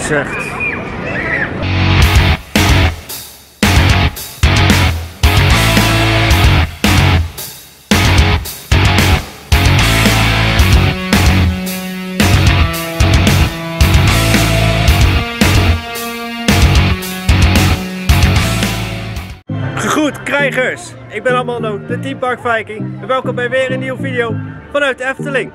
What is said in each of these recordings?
zucht. Goed, krijgers! Ik ben Armando, de Team Park Viking en welkom bij weer een nieuwe video vanuit de Efteling.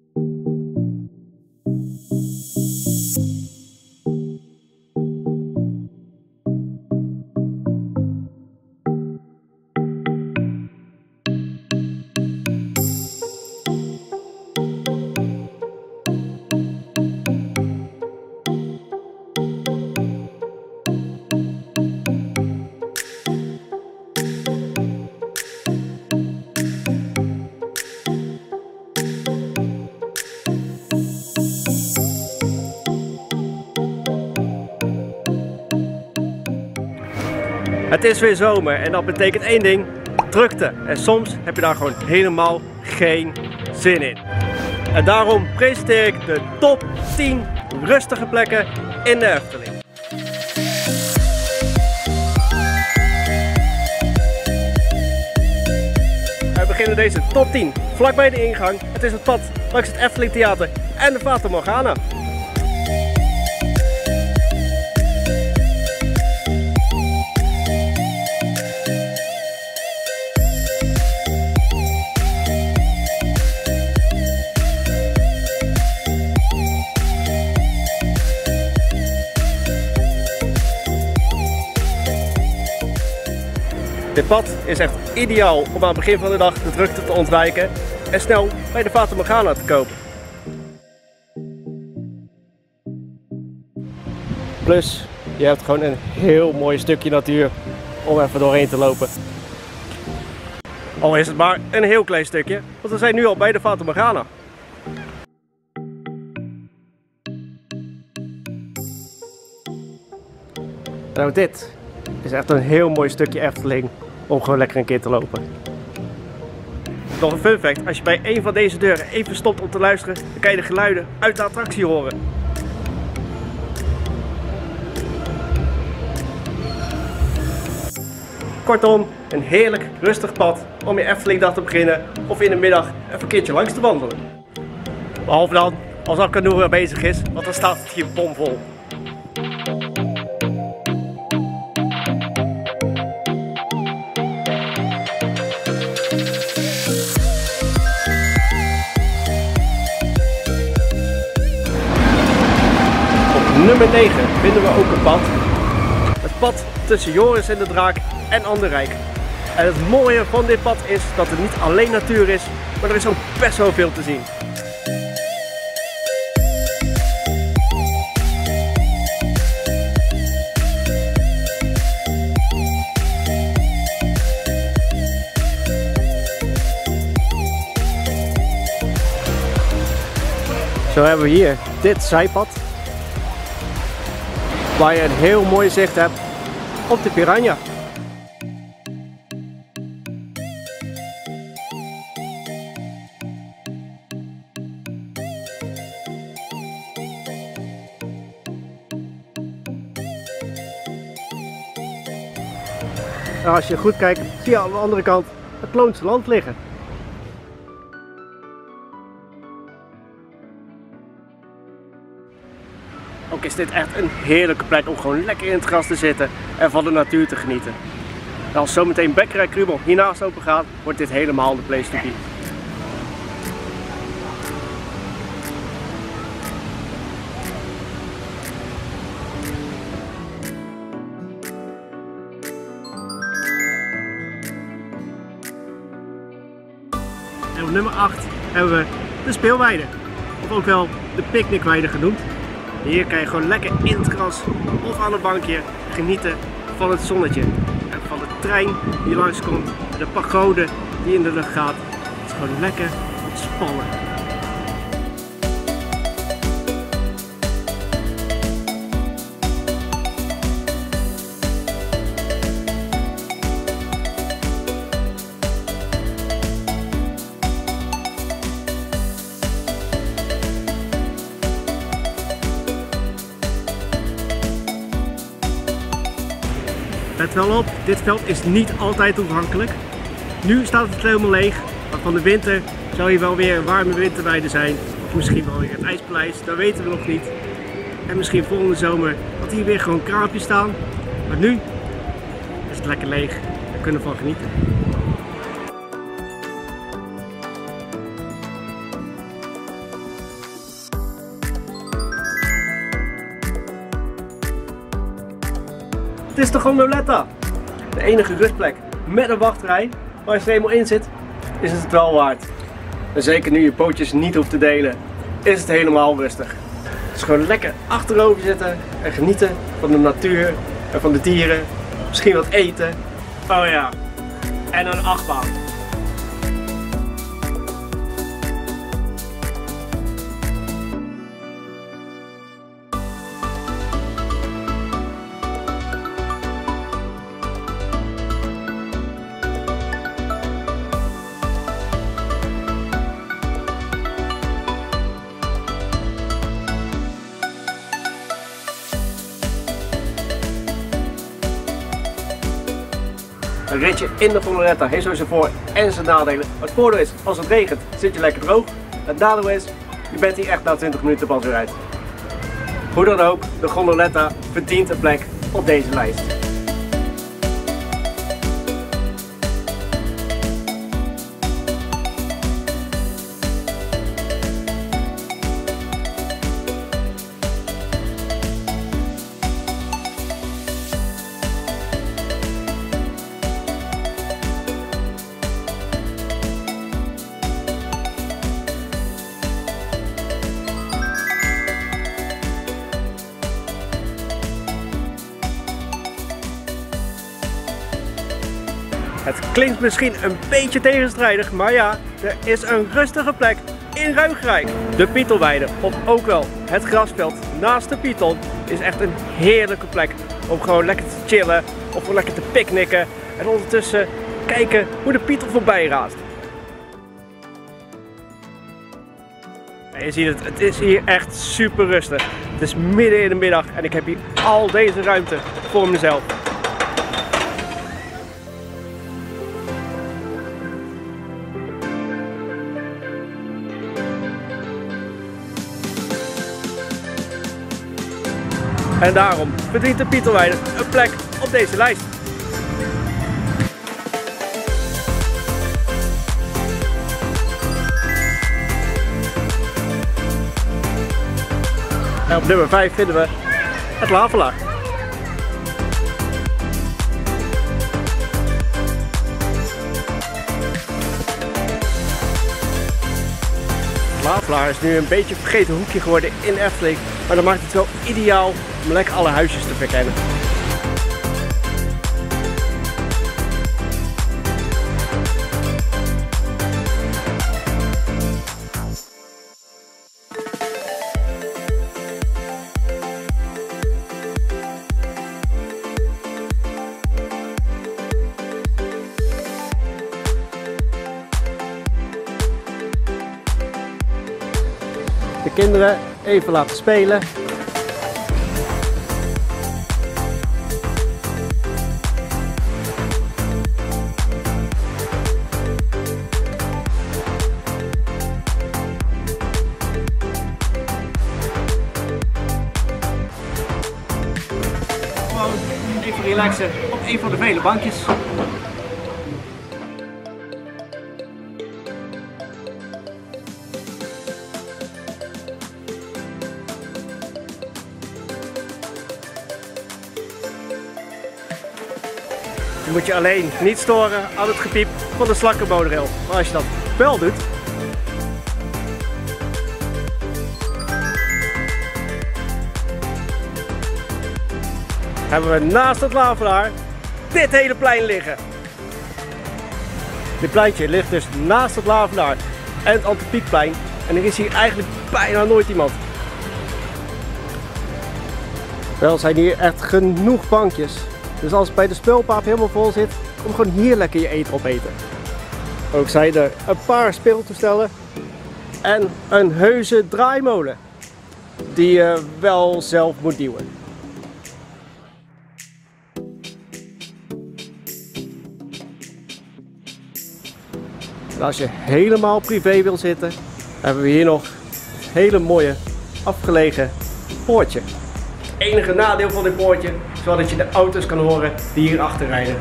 Het is weer zomer en dat betekent één ding, drukte. En soms heb je daar gewoon helemaal geen zin in. En daarom presenteer ik de top 10 rustige plekken in de Efteling. We beginnen deze top 10 vlakbij de ingang. Het is het pad langs het Efteling Theater en de Fata Morgana. Dit pad is echt ideaal om aan het begin van de dag de drukte te ontwijken en snel bij de Fata Morgana te kopen. Plus, je hebt gewoon een heel mooi stukje natuur om even doorheen te lopen. Al is het maar een heel klein stukje, want we zijn nu al bij de Fata Morgana. Nou, dit is echt een heel mooi stukje Efteling om gewoon lekker een keer te lopen. Nog een fun fact, als je bij een van deze deuren even stopt om te luisteren, dan kan je de geluiden uit de attractie horen. Kortom, een heerlijk rustig pad om je Eftelingdag te beginnen of in de middag even een keertje langs te wandelen. Behalve dan, als Akanoe bezig is, want dan staat het hier bomvol. Nummer 9 vinden we ook een pad. Het pad tussen Joris en de Draak en Anderrijk. En het mooie van dit pad is dat het niet alleen natuur is, maar er is ook best wel veel te zien. Zo hebben we hier dit zijpad, waar je een heel mooi zicht hebt op de Piranha. En als je goed kijkt, zie je aan de andere kant het Loonse Land liggen. Ook is dit echt een heerlijke plek om gewoon lekker in het gras te zitten en van de natuur te genieten. En als zometeen Bekkerij Krümmel hiernaast open gaat, wordt dit helemaal de place to be. En op nummer 8 hebben we de speelweide, of ook wel de picknickweide genoemd. Hier kan je gewoon lekker in het gras of aan een bankje genieten van het zonnetje. En van de trein die langskomt, de pagode die in de lucht gaat. Het is gewoon lekker ontspannen. Let wel op, dit veld is niet altijd toegankelijk. Nu staat het helemaal leeg, maar van de winter zal hier wel weer een warme winterweide zijn. Of misschien wel weer het ijspaleis, dat weten we nog niet. En misschien volgende zomer dat hier weer gewoon kraampjes staan. Maar nu is het lekker leeg, daar kunnen we van genieten. Het is de Gondoletta, de enige rustplek met een wachtrij. Maar als je er eenmaal in zit, is het wel waard. En zeker nu je pootjes niet hoeft te delen, is het helemaal rustig. Dus gewoon lekker achterover zitten en genieten van de natuur en van de dieren. Misschien wat eten. Oh ja, en een achtbaan. Een ritje in de Gondoletta heeft zo zijn voor- en zijn nadelen. Het voordeel is, als het regent zit je lekker droog. Het nadeel is, je bent hier echt na 20 minuten pas weer uit. Hoe dan ook, de Gondoletta verdient een plek op deze lijst. Het klinkt misschien een beetje tegenstrijdig, maar ja, er is een rustige plek in Ruigrijk. De Pietelweide, of ook wel het grasveld naast de Pietel, is echt een heerlijke plek om gewoon lekker te chillen of gewoon lekker te picknicken en ondertussen kijken hoe de Pietel voorbij raast. En je ziet het is hier echt super rustig. Het is midden in de middag en ik heb hier al deze ruimte voor mezelf. En daarom verdient de Pietelweide een plek op deze lijst. En op nummer 5 vinden we het Lavelaar. Lavelaar is nu een beetje een vergeten hoekje geworden in Efteling, maar dat maakt het wel ideaal om lekker alle huisjes te verkennen. De kinderen even laten spelen. Gewoon even relaxen op een van de vele bankjes. Je moet je alleen niet storen aan het gepiep van de slakkenbodril. Maar als je dat wel doet, hebben we naast het Lavelaar dit hele plein liggen. Dit pleintje ligt dus naast het Lavelaar en het Antropiekplein. En er is hier eigenlijk bijna nooit iemand. Wel zijn hier echt genoeg bankjes. Dus als het bij de speelpaap helemaal vol zit, kom gewoon hier lekker je eten opeten. Ook zijn er een paar speeltoestellen en een heuse draaimolen die je wel zelf moet duwen. En als je helemaal privé wil zitten, hebben we hier nog een hele mooie afgelegen poortje. Het enige nadeel van dit poortje is wel dat je de auto's kan horen die hier achter rijden.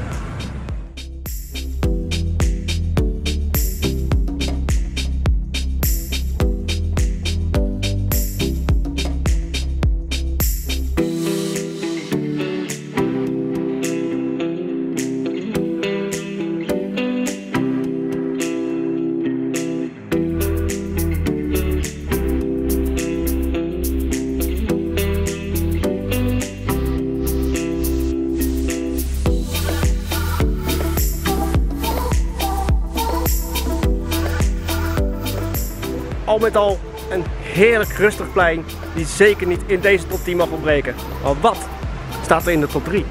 Al met al een heerlijk rustig plein die zeker niet in deze top 10 mag ontbreken. Maar wat staat er in de top 3?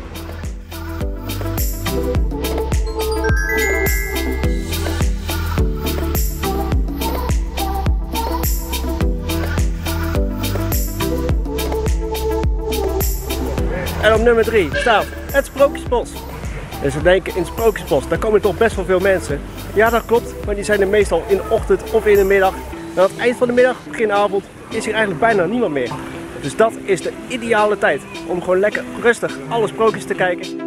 En op nummer 3 staat het Sprookjesbos. Dus we denken in het Sprookjesbos, daar komen toch best wel veel mensen. Ja, dat klopt, maar die zijn er meestal in de ochtend of in de middag. En aan het eind van de middag, begin avond, is hier eigenlijk bijna niemand meer. Dus dat is de ideale tijd om gewoon lekker rustig alle sprookjes te kijken.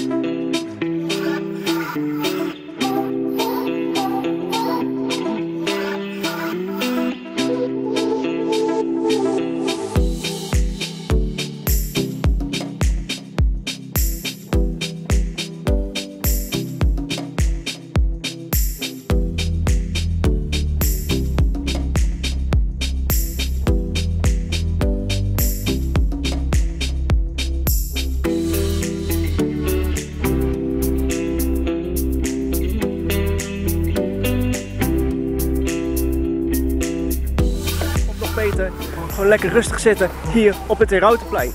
Gewoon lekker rustig zitten hier op het Herautenplein.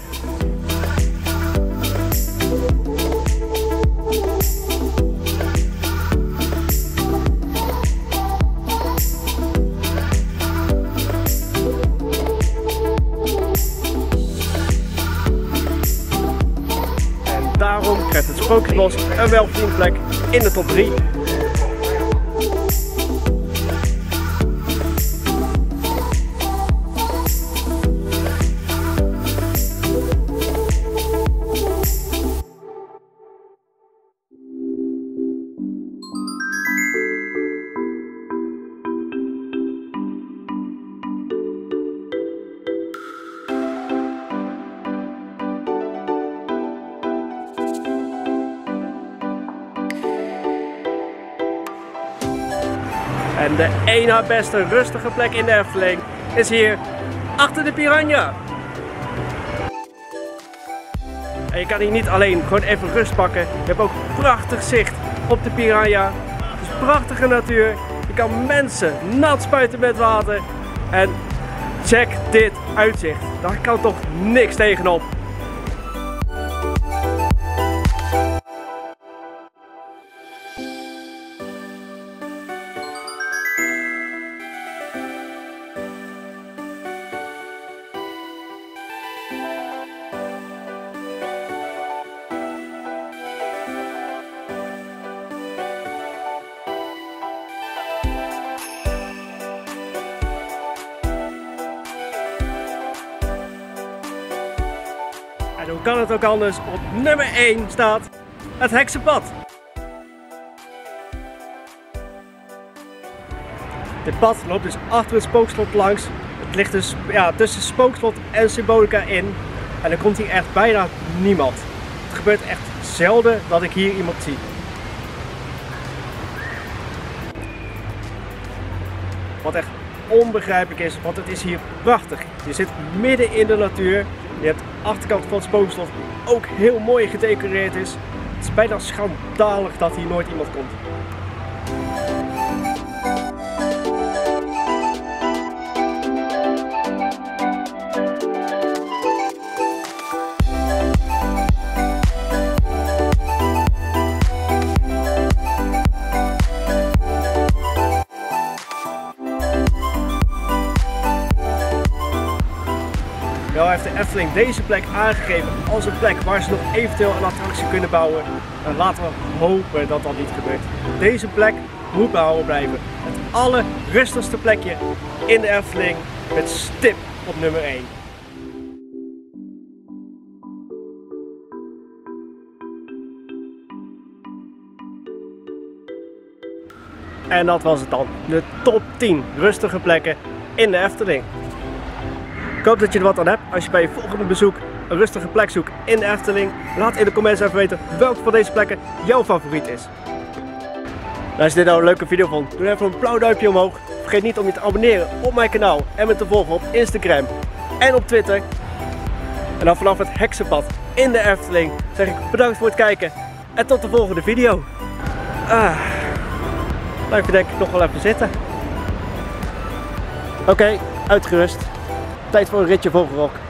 En daarom krijgt het Sprookjesbos een welverdiende plek in de top 3. En de één na beste rustige plek in de Efteling is hier achter de Piranha. En je kan hier niet alleen gewoon even rust pakken. Je hebt ook prachtig zicht op de Piranha. Het is prachtige natuur. Je kan mensen nat spuiten met water. En check dit uitzicht. Daar kan toch niks tegenop. En hoe kan het ook anders? Op nummer 1 staat het Heksenpad. Dit pad loopt dus achter het Spookslot langs. Het ligt dus tussen Spookslot en Symbolica in. En er komt hier echt bijna niemand. Het gebeurt echt zelden dat ik hier iemand zie. Wat echt onbegrijpelijk is, want het is hier prachtig. Je zit midden in de natuur. Je hebt de achterkant van het Spookslot ook heel mooi gedecoreerd is. Het is bijna schandalig dat hier nooit iemand komt. Wel heeft de Efteling deze plek aangegeven als een plek waar ze nog eventueel een attractie kunnen bouwen. En laten we hopen dat dat niet gebeurt. Deze plek moet behouden blijven. Het allerrustigste plekje in de Efteling met stip op nummer 1. En dat was het dan. De top 10 rustige plekken in de Efteling. Ik hoop dat je er wat aan hebt. Als je bij je volgende bezoek een rustige plek zoekt in de Efteling, laat in de comments even weten welke van deze plekken jouw favoriet is. En als je dit nou een leuke video vond, doe even een blauw duimpje omhoog. Vergeet niet om je te abonneren op mijn kanaal en me te volgen op Instagram en op Twitter. En dan vanaf het Heksenpad in de Efteling zeg ik bedankt voor het kijken en tot de volgende video. Blijf je denk ik nog wel even zitten. Oké, uitgerust. Tijd voor een ritje Vogelrok.